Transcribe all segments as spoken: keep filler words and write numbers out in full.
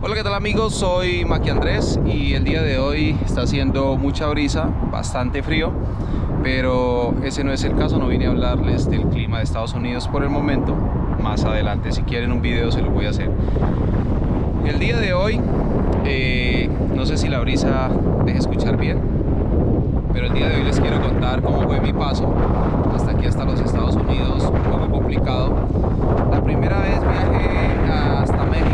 Hola, ¿qué tal amigos? Soy Maki Andrés y el día de hoy está haciendo mucha brisa, bastante frío, pero ese no es el caso. No vine a hablarles del clima de Estados Unidos por el momento. Más adelante, si quieren un video, se lo voy a hacer. El día de hoy, eh, no sé si la brisa deje escuchar bien, pero el día de hoy les quiero contar cómo fue mi paso hasta aquí, hasta los Estados Unidos. Un poco complicado. La primera vez viajé hasta México.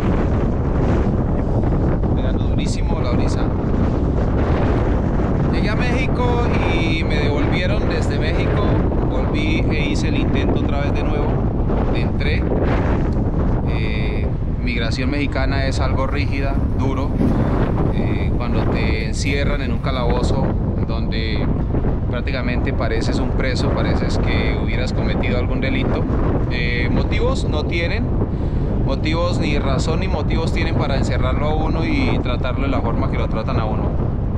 Durísimo la brisa. Llegué a México y me devolvieron desde México. Volví e hice el intento otra vez de nuevo. Entré. Eh, migración mexicana es algo rígida, duro. Eh, cuando te encierran en un calabozo donde prácticamente pareces un preso, pareces que hubieras cometido algún delito. Eh, motivos no tienen. Motivos ni razón ni motivos tienen para encerrarlo a uno y tratarlo de la forma que lo tratan a uno.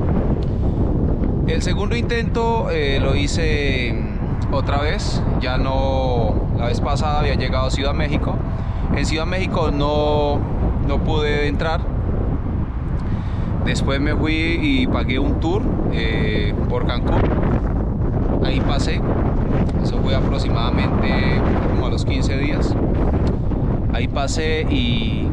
El segundo intento eh, lo hice otra vez. Ya no, la vez pasada había llegado a Ciudad México. En Ciudad México no, no pude entrar. Después me fui y pagué un tour eh, por Cancún. Ahí pasé. Eso fue aproximadamente como a los quince días. Ahí pasé y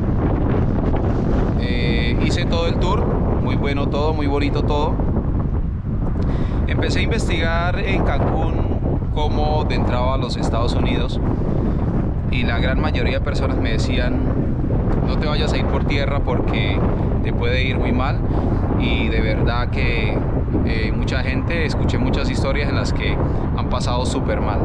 eh, hice todo el tour, muy bueno todo, muy bonito todo. Empecé a investigar en Cancún cómo entraba a los Estados Unidos y la gran mayoría de personas me decían: no te vayas a ir por tierra porque te puede ir muy mal. Y de verdad que eh, mucha gente, escuché muchas historias en las que han pasado súper mal.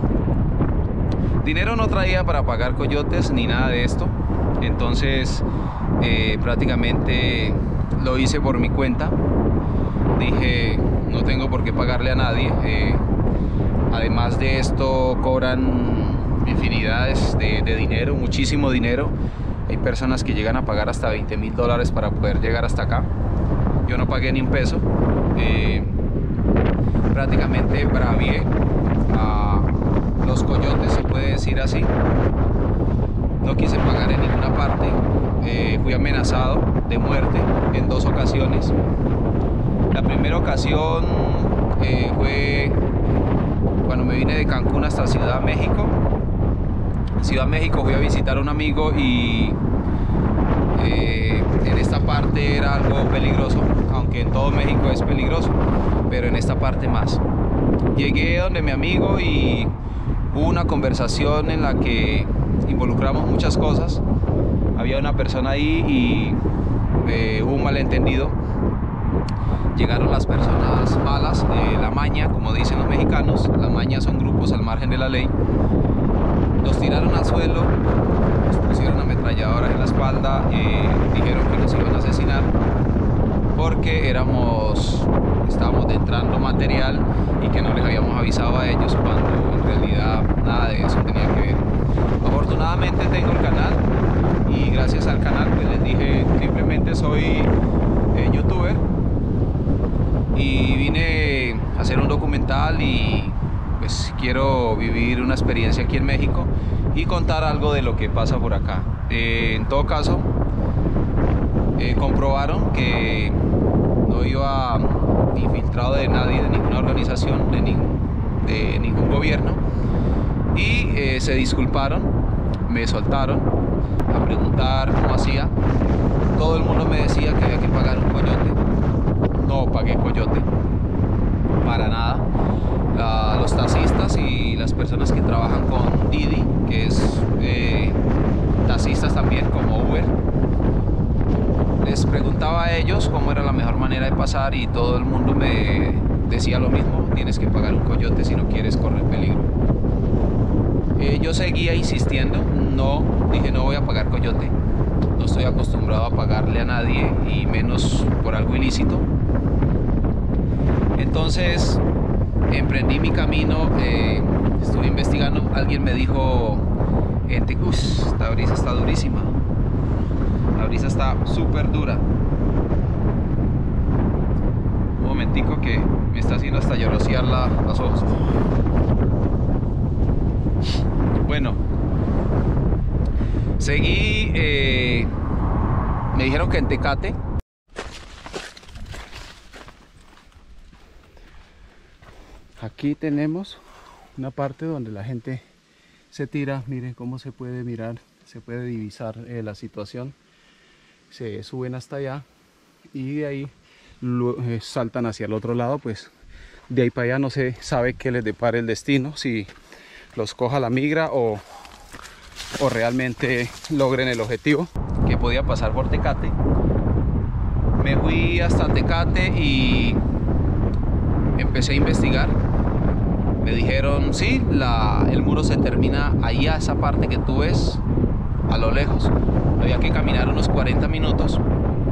Dinero no traía para pagar coyotes ni nada de esto, entonces eh, prácticamente lo hice por mi cuenta. Dije, no tengo por qué pagarle a nadie. Eh, además de esto cobran infinidades de, de dinero, muchísimo dinero. Hay personas que llegan a pagar hasta veinte mil dólares para poder llegar hasta acá. Yo no pagué ni un peso. Eh, prácticamente bravié a los coyotes, se puede decir así. No quise pagar en ninguna parte. Eh, fui amenazado de muerte en dos ocasiones. La primera ocasión eh, fue cuando me vine de Cancún hasta Ciudad México. Ciudad México fui a visitar a un amigo y eh, en esta parte era algo peligroso, aunque en todo México es peligroso, pero en esta parte más. Llegué donde mi amigo y hubo una conversación en la que involucramos muchas cosas. Había una persona ahí y eh, hubo un malentendido. Llegaron las personas malas, eh, la maña, como dicen los mexicanos. La maña son grupos al margen de la ley. Nos tiraron al suelo, nos pusieron ametralladoras en la espalda, eh, dijeron que nos iban a asesinar porque éramos, estábamos entrando material y que no les habíamos avisado a ellos, cuando en realidad nada de eso tenía que ver. Afortunadamente tengo el canal y gracias al canal pues les dije, simplemente soy eh, youtuber y vine a hacer un documental y pues quiero vivir una experiencia aquí en México y contar algo de lo que pasa por acá. Eh, en todo caso, eh, comprobaron que no iba infiltrado de nadie, de ninguna organización, de, ni, de ningún gobierno, y eh, se disculparon, me soltaron a preguntar cómo hacía. Todo el mundo me decía que había que pagar un coyote. No pagué coyote, para nada. A los taxistas y las personas que trabajan con Didi, que es eh, taxistas también como Uber, les preguntaba a ellos cómo era la mejor manera de pasar y todo el mundo me decía lo mismo: tienes que pagar un coyote si no quieres correr peligro. Eh, yo seguía insistiendo, no, dije no voy a pagar coyote, no estoy acostumbrado a pagarle a nadie y menos por algo ilícito. Entonces emprendí mi camino, eh, estuve investigando. Alguien me dijo, gente, uff, esta brisa está durísima, la brisa está súper dura. Un momentico que me está haciendo hasta llorosear la, los ojos. Bueno, seguí eh, Me dijeron que en Tecate. Aquí tenemos una parte donde la gente se tira. Miren cómo se puede mirar, se puede divisar eh, la situación. Se suben hasta allá y de ahí lo, eh, saltan hacia el otro lado. Pues de ahí para allá no se sabe qué les depare el destino, si los coja la migra o, o realmente logren el objetivo. Que podía pasar por Tecate. Me fui hasta Tecate y empecé a investigar. Me dijeron, sí, la, el muro se termina ahí, a esa parte que tú ves a lo lejos. Había que caminar unos cuarenta minutos.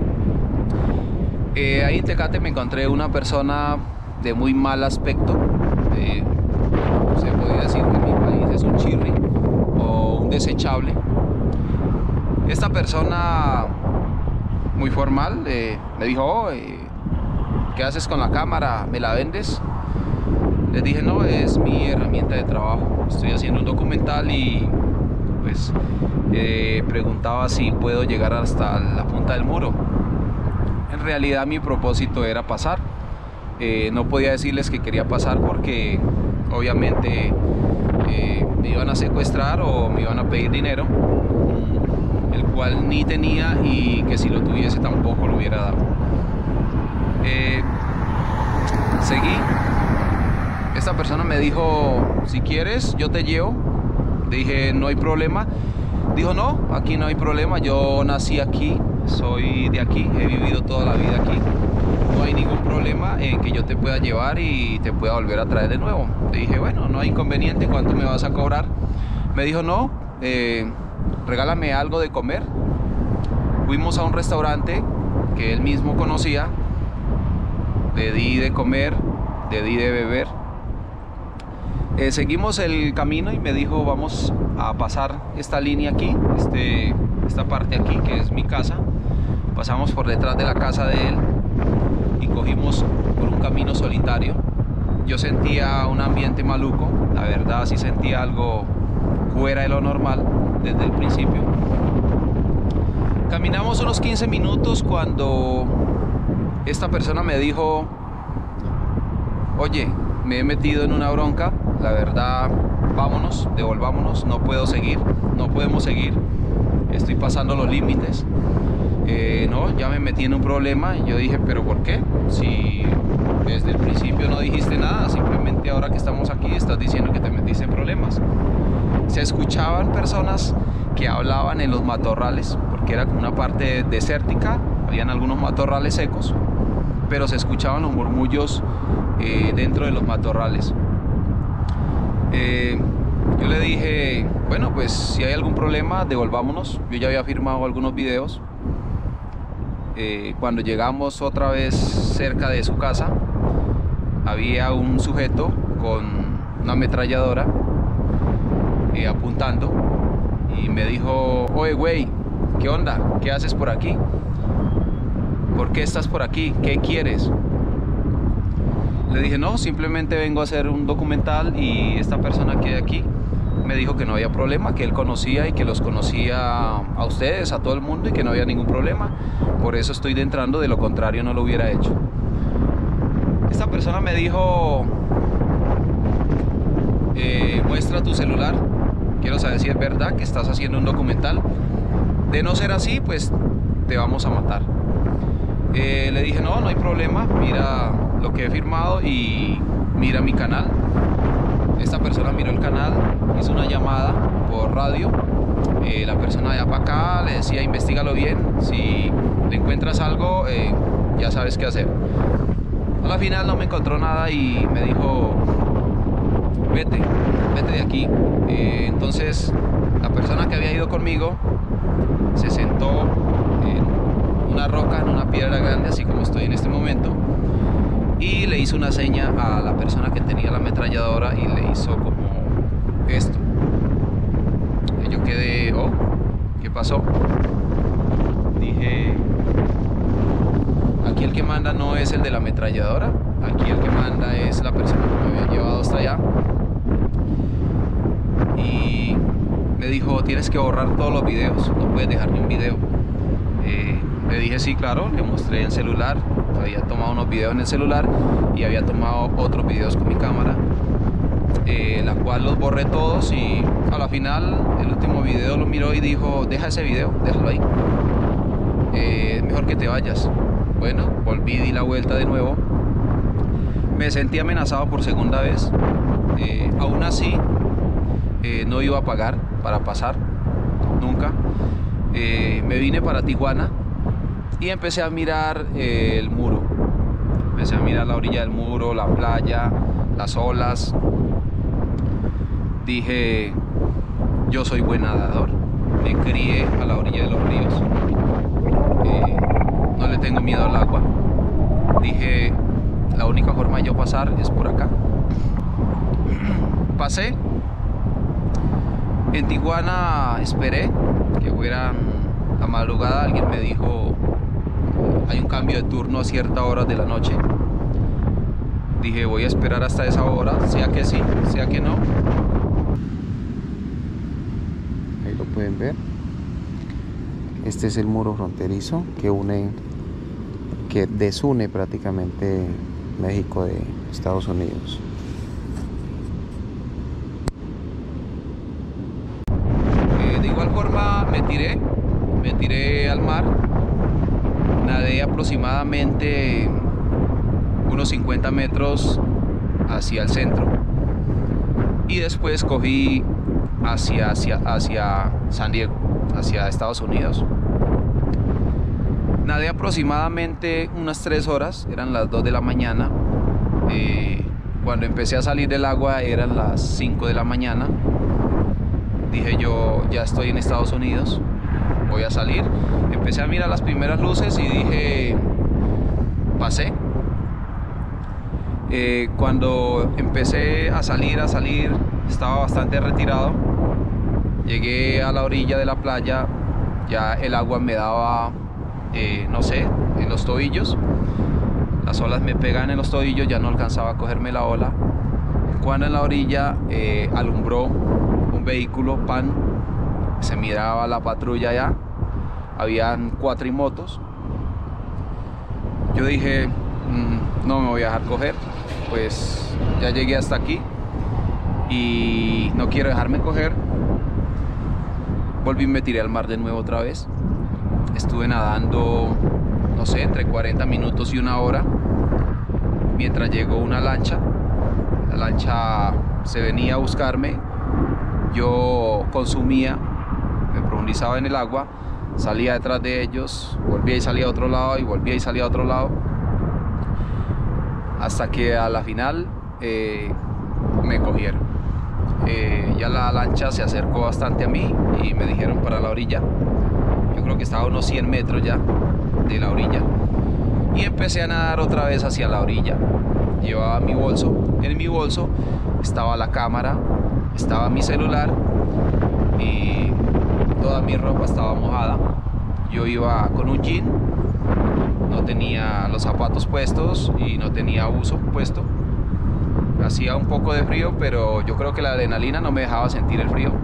Eh, ahí en Tecate me encontré una persona de muy mal aspecto. Eh, se podría decir que en mi país es un chirri o un desechable. Esta persona muy formal eh, me dijo, oh, eh, ¿qué haces con la cámara? ¿Me la vendes? Les dije, no, es mi herramienta de trabajo. Estoy haciendo un documental y pues eh, preguntaba si puedo llegar hasta la punta del muro. En realidad mi propósito era pasar. Eh, no podía decirles que quería pasar porque obviamente eh, me iban a secuestrar o me iban a pedir dinero, el cual ni tenía, y que si lo tuviese tampoco lo hubiera dado. Eh, seguí. Esta persona me dijo, si quieres yo te llevo. Dije, no hay problema. Dijo, no, aquí no hay problema, yo nací aquí, soy de aquí, he vivido toda la vida aquí. No hay ningún problema en que yo te pueda llevar y te pueda volver a traer de nuevo. Le dije, bueno, no hay inconveniente, ¿cuánto me vas a cobrar? Me dijo, no, eh, regálame algo de comer. Fuimos a un restaurante que él mismo conocía, le di de comer, le di de beber. Eh, seguimos el camino y me dijo, vamos a pasar esta línea aquí, este, esta parte aquí que es mi casa. Pasamos por detrás de la casa de él y cogimos por un camino solitario. Yo sentía un ambiente maluco, la verdad sí sentía algo fuera de lo normal desde el principio. Caminamos unos quince minutos cuando esta persona me dijo, oye, me he metido en una bronca, la verdad, vámonos, devolvámonos, no puedo seguir, no podemos seguir, estoy pasando los límites. Eh, no, ya me metí en un problema. Y yo dije, ¿pero por qué? Si desde el principio no dijiste nada, simplemente ahora que estamos aquí estás diciendo que te metiste en problemas. Se escuchaban personas que hablaban en los matorrales, porque era como una parte desértica, habían algunos matorrales secos, pero se escuchaban los murmullos eh, dentro de los matorrales. Eh, yo le dije, bueno, pues si hay algún problema, devolvámonos. Yo ya había firmado algunos videos. Eh, cuando llegamos otra vez cerca de su casa, había un sujeto con una ametralladora eh, apuntando y me dijo, oye güey, ¿qué onda? ¿Qué haces por aquí? ¿Por qué estás por aquí? ¿Qué quieres? Le dije, no, simplemente vengo a hacer un documental y esta persona que hay aquí me dijo que no había problema, que él conocía y que los conocía a ustedes, a todo el mundo, y que no había ningún problema. Por eso estoy entrando, de lo contrario no lo hubiera hecho. Esta persona me dijo, eh, muestra tu celular, quiero saber si es verdad que estás haciendo un documental. De no ser así, pues te vamos a matar. Eh, le dije, no, no hay problema, mira lo que he firmado y mira mi canal. Esta persona miró el canal, hizo una llamada por radio. Eh, la persona de allá para acá le decía, investígalo bien, si le encuentras algo, eh, ya sabes qué hacer. A la final no me encontró nada y me dijo, vete, vete de aquí. Eh, entonces la persona que había ido conmigo se sentó en una roca, en una piedra grande, así como estoy en este momento, y le hizo una seña a la persona que tenía la ametralladora y le hizo como esto. Y yo quedé, oh, ¿qué pasó? Dije, aquí el que manda no es el de la ametralladora, aquí el que manda es la persona que me había llevado hasta allá. Y me dijo, tienes que borrar todos los videos, no puedes dejar ni un video. Eh, Le dije sí, claro, le mostré el celular, había tomado unos videos en el celular y había tomado otros videos con mi cámara, eh, la cual los borré todos, y a la final el último video lo miró y dijo: deja ese video, déjalo ahí, eh, mejor que te vayas. Bueno, volví, di la vuelta de nuevo, me sentí amenazado por segunda vez, eh, aún así eh, no iba a pagar para pasar, nunca. Eh, me vine para Tijuana y empecé a mirar eh, el muro, empecé a mirar la orilla del muro, la playa, las olas. Dije: yo soy buen nadador, me crié a la orilla de los ríos, eh, no le tengo miedo al agua. Dije: la única forma de yo pasar es por acá. Pasé. En Tijuana esperé que fuera la madrugada. Alguien me dijo: hay un cambio de turno a ciertas horas de la noche. Dije: voy a esperar hasta esa hora, sea que sí, sea que no. Ahí lo pueden ver. Este es el muro fronterizo que une, que desune prácticamente México de Estados Unidos. Eh, de igual forma me tiré, me tiré al mar, nadé aproximadamente unos cincuenta metros hacia el centro y después cogí hacia, hacia, hacia San Diego, hacia Estados Unidos. Nadé aproximadamente unas tres horas, eran las dos de la mañana. Eh, cuando empecé a salir del agua eran las cinco de la mañana. Dije yo: ya estoy en Estados Unidos, voy a salir. Empecé a mirar las primeras luces y dije: pasé. Eh, cuando empecé a salir, a salir, estaba bastante retirado. Llegué a la orilla de la playa, ya el agua me daba, eh, no sé, en los tobillos. Las olas me pegaban en los tobillos, ya no alcanzaba a cogerme la ola. Cuando en la orilla eh, alumbró un vehículo Pan, se miraba la patrulla allá, habían cuatrimotos. Yo dije: mmm, no me voy a dejar coger, pues ya llegué hasta aquí y no quiero dejarme coger. Volví y me tiré al mar de nuevo otra vez. Estuve nadando, no sé, entre cuarenta minutos y una hora, mientras llegó una lancha. La lancha se venía a buscarme. Yo consumía, me profundizaba en el agua, salía detrás de ellos, volvía y salía a otro lado, y volvía y salía a otro lado, hasta que a la final eh, me cogieron. Eh, ya la lancha se acercó bastante a mí y me dijeron para la orilla. Yo creo que estaba a unos cien metros ya de la orilla, y empecé a nadar otra vez hacia la orilla. Llevaba mi bolso, en mi bolso estaba la cámara, estaba mi celular y toda mi ropa estaba mojada. Yo iba con un jean, no tenía los zapatos puestos y no tenía buzo puesto. Hacía un poco de frío, pero yo creo que la adrenalina no me dejaba sentir el frío.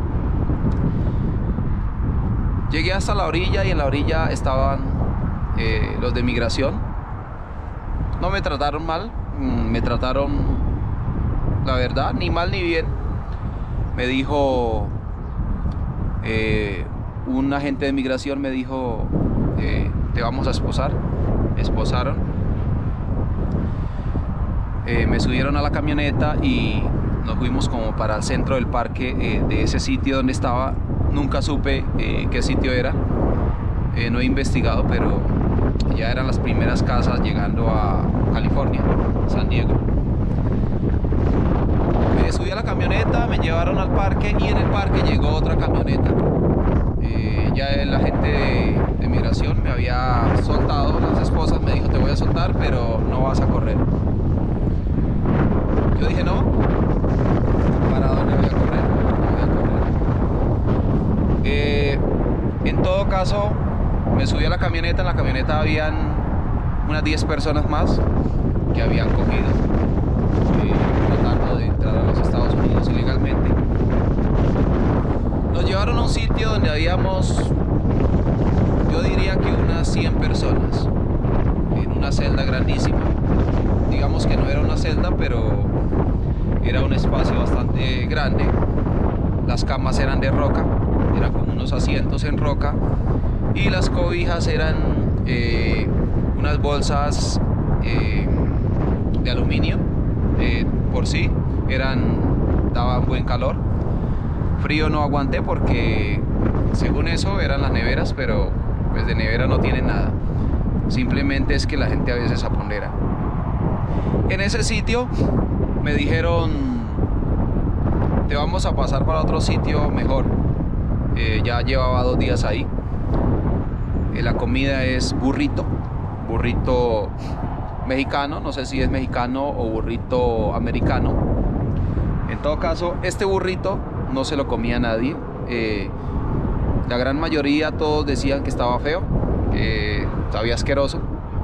Llegué hasta la orilla y en la orilla estaban eh, los de migración. No me trataron mal, me trataron, la verdad, ni mal ni bien. Me dijo, eh, un agente de migración me dijo: eh, te vamos a esposar. Me esposaron. Eh, me subieron a la camioneta y nos fuimos como para el centro del parque, eh, de ese sitio donde estaba. Nunca supe eh, qué sitio era, eh, no he investigado, pero ya eran las primeras casas llegando a California, San Diego. Me subí a la camioneta, me llevaron al parque y en el parque llegó otra camioneta. Eh, ya el agente de, de migración me había soltado las esposas, me dijo: te voy a soltar, pero no vas a correr. Yo dije: no, ¿para dónde voy a correr? No voy a correr. Eh, en todo caso, me subí a la camioneta. En la camioneta habían unas diez personas más que habían cogido, eh, tratando de entrar a los Estados Unidos ilegalmente. Nos llevaron a un sitio donde habíamos yo diría que unas cien personas en una celda grandísima. Digamos que no era una celda, pero era un espacio bastante grande. Las camas eran de roca, eran como unos asientos en roca, y las cobijas eran eh, unas bolsas eh, de aluminio. Eh, por sí eran, daban buen calor. Frío no aguanté porque según eso eran las neveras, pero pues de nevera no tienen nada. Simplemente es que la gente a veces apondera. En ese sitio me dijeron: te vamos a pasar para otro sitio mejor. Eh, ya llevaba dos días ahí. Eh, la comida es burrito, burrito mexicano, no sé si es mexicano o burrito americano. En todo caso, este burrito no se lo comía nadie. Eh, la gran mayoría, todos decían que estaba feo, que sabía asqueroso.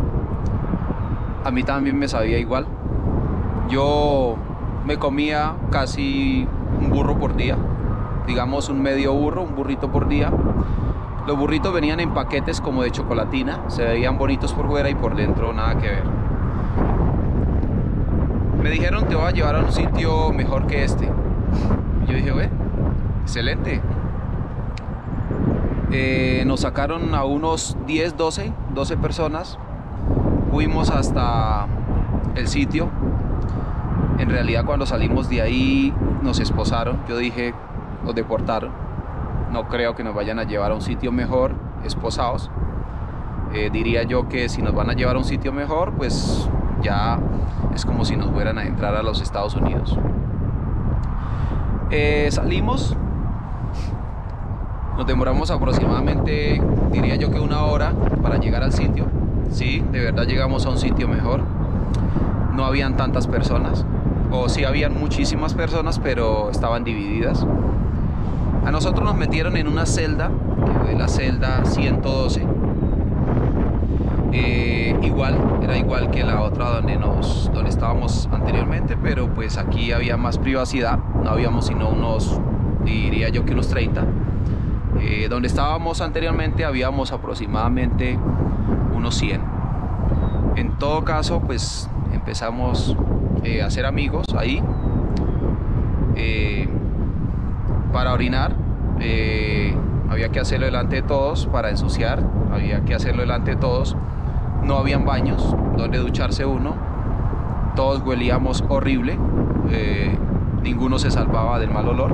A mí también me sabía igual. Yo me comía casi un burro por día, digamos un medio burro, un burrito por día. Los burritos venían en paquetes como de chocolatina, se veían bonitos por fuera y por dentro nada que ver. Me dijeron: te voy a llevar a un sitio mejor que este. Y yo dije: bueno, excelente. Eh, nos sacaron a unos diez, doce, doce personas. Fuimos hasta el sitio. En realidad, cuando salimos de ahí nos esposaron. Yo dije: nos deportaron. No creo que nos vayan a llevar a un sitio mejor esposados. Eh, diría yo que si nos van a llevar a un sitio mejor, pues ya es como si nos fueran a entrar a los Estados Unidos. Eh, salimos. Nos demoramos aproximadamente, diría yo que una hora para llegar al sitio. Sí, de verdad llegamos a un sitio mejor. No habían tantas personas, o sí habían muchísimas personas, pero estaban divididas. A nosotros nos metieron en una celda, que fue la celda ciento doce. Eh, igual, era igual que la otra donde, nos, donde estábamos anteriormente, pero pues aquí había más privacidad. No habíamos sino unos, diría yo que unos treinta. Eh, donde estábamos anteriormente habíamos aproximadamente unos cien. En todo caso, pues empezamos eh, a hacer amigos ahí. Eh, para orinar eh, había que hacerlo delante de todos. Para ensuciar había que hacerlo delante de todos. No habían baños donde ducharse uno. Todos huelíamos horrible. Eh, ninguno se salvaba del mal olor.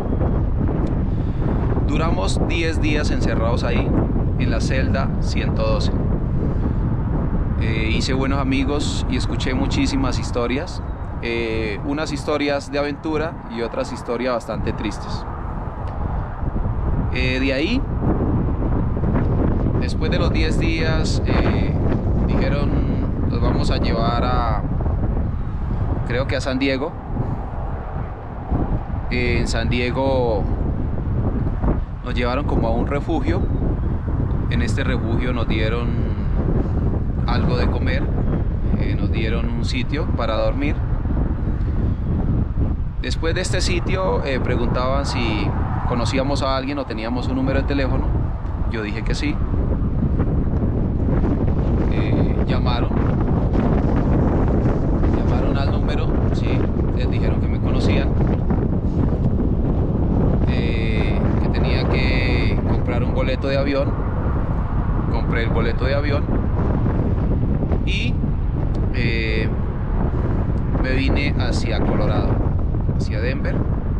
Duramos diez días encerrados ahí en la celda ciento doce. Eh, hice buenos amigos y escuché muchísimas historias. Eh, unas historias de aventura y otras historias bastante tristes. Eh, de ahí, después de los diez días, eh, dijeron: los vamos a llevar a, creo que a San Diego. Eh, en San Diego nos llevaron como a un refugio. En este refugio nos dieron algo de comer, eh, nos dieron un sitio para dormir. Después de este sitio eh, preguntaban si conocíamos a alguien o teníamos un número de teléfono. Yo dije que sí. Eh, llamaron. Llamaron al número, sí, les dijeron que me conocían. Eh, que tenía que comprar un boleto de avión. Compré el boleto de avión y eh, me vine hacia Colorado, hacia Denver.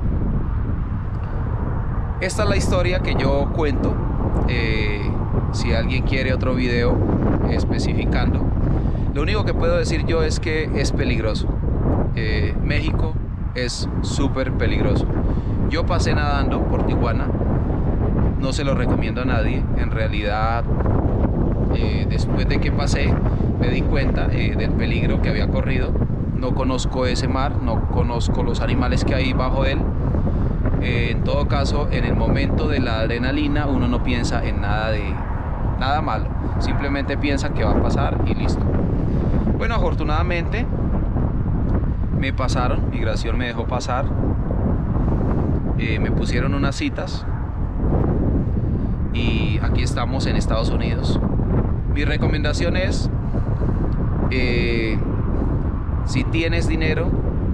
Esta es la historia que yo cuento. Eh, si alguien quiere otro video especificando, lo único que puedo decir yo es que es peligroso. Eh, México es súper peligroso. Yo pasé nadando por Tijuana. No se lo recomiendo a nadie. En realidad, eh, después de que pasé, me di cuenta eh, del peligro que había corrido. No conozco ese mar, no conozco los animales que hay bajo él. Eh, en todo caso, en el momento de la adrenalina, uno no piensa en nada de nada malo. Simplemente piensa que va a pasar y listo. Bueno, afortunadamente me pasaron, migración me dejó pasar. Eh, me pusieron unas citas y aquí estamos en Estados Unidos. Mi recomendación es, eh, si tienes dinero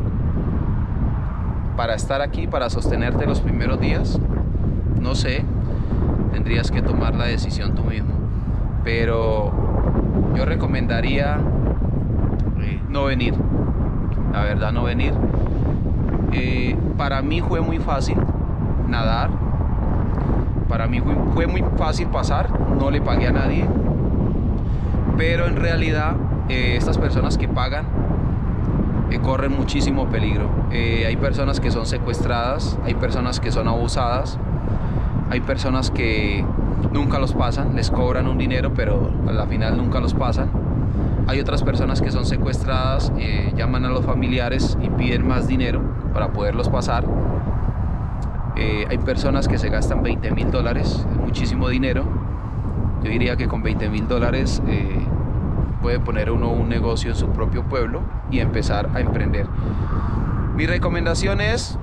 para estar aquí, para sostenerte los primeros días, no sé, tendrías que tomar la decisión tú mismo, pero yo recomendaría eh, no venir, la verdad no venir. Eh, para mí fue muy fácil nadar, para mí fue, fue muy fácil pasar, no le pagué a nadie, pero en realidad eh, estas personas que pagan eh, corren muchísimo peligro. Eh, hay personas que son secuestradas, hay personas que son abusadas, hay personas que nunca los pasan, les cobran un dinero pero a la final nunca los pasan. Hay otras personas que son secuestradas, eh, llaman a los familiares y piden más dinero para poderlos pasar. Eh, hay personas que se gastan veinte mil dólares, muchísimo dinero. Yo diría que con veinte mil dólares eh, puede poner uno un negocio en su propio pueblo y empezar a emprender. Mi recomendación es,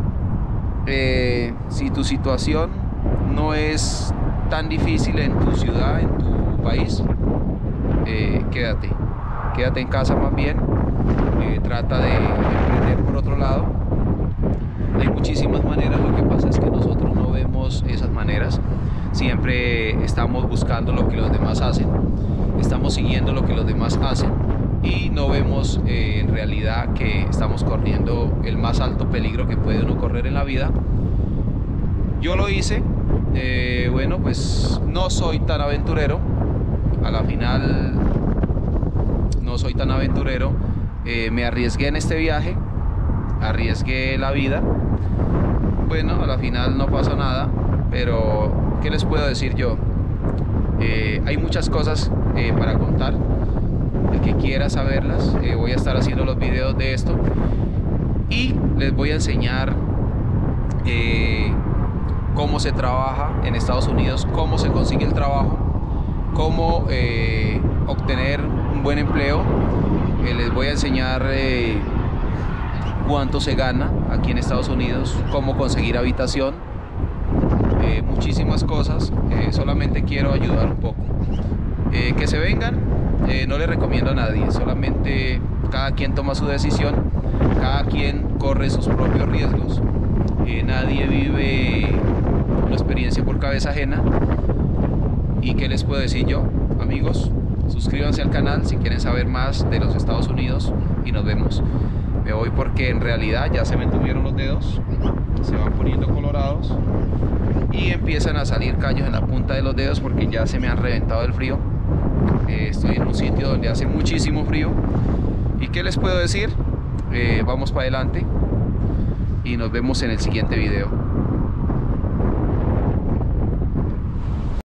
eh, si tu situación no es tan difícil en tu ciudad, en tu país, eh, quédate, quédate en casa más bien, eh, trata de emprender por otro lado. Hay muchísimas maneras, lo que pasa es que nosotros no vemos esas maneras, siempre estamos buscando lo que los demás hacen, estamos siguiendo lo que los demás hacen y no vemos eh, en realidad que estamos corriendo el más alto peligro que puede uno correr en la vida. Yo lo hice, eh, bueno, pues no soy tan aventurero, a la final no soy tan aventurero, eh, me arriesgué en este viaje, arriesgué la vida, bueno, a la final no pasó nada, pero ¿qué les puedo decir yo? Eh, hay muchas cosas eh, para contar, el que quiera saberlas, eh, voy a estar haciendo los videos de esto y les voy a enseñar eh, cómo se trabaja en Estados Unidos, cómo se consigue el trabajo, cómo eh, obtener un buen empleo. Eh, les voy a enseñar eh, cuánto se gana aquí en Estados Unidos, cómo conseguir habitación, eh, muchísimas cosas. Eh, solamente quiero ayudar un poco. Eh, que se vengan, eh, no les recomiendo a nadie, solamente cada quien toma su decisión, cada quien corre sus propios riesgos, eh, nadie vive una experiencia por cabeza ajena. ¿Y qué les puedo decir yo? Amigos, suscríbanse al canal si quieren saber más de los Estados Unidos y nos vemos. Me voy porque en realidad ya se me entuvieron los dedos, se van poniendo colorados y empiezan a salir callos en la punta de los dedos porque ya se me han reventado el frío. Eh, estoy en un sitio donde hace muchísimo frío. ¿Y qué les puedo decir? Eh, vamos para adelante y nos vemos en el siguiente video.